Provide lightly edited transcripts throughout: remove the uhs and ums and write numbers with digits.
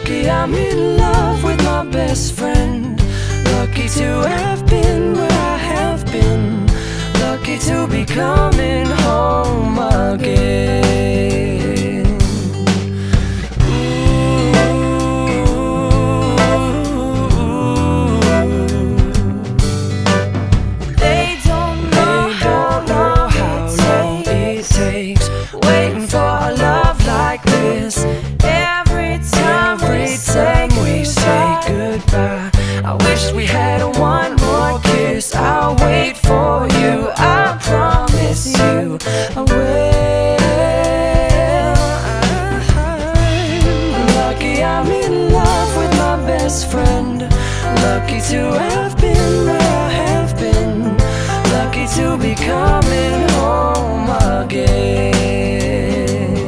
Lucky I'm in love with my best friend. Lucky to have been where I have been. Lucky to be coming home again. They don't know how long it takes waiting for a love like this. Every time we say goodbye, I wish we had one more kiss. I'll wait for you, I promise you I will. Lucky I'm in love with my best friend. Lucky to have been where I have been. Lucky to be coming home again.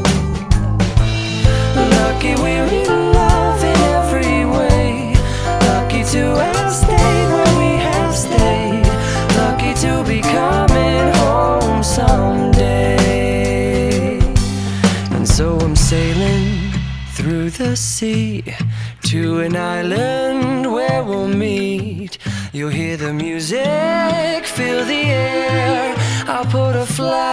Lucky we're in love in every way. Lucky to have stayed where we have stayed. Lucky to be coming home someday. And so I'm sailing through the sea to an island where we'll meet. You'll hear the music, feel the air. I'll put a flag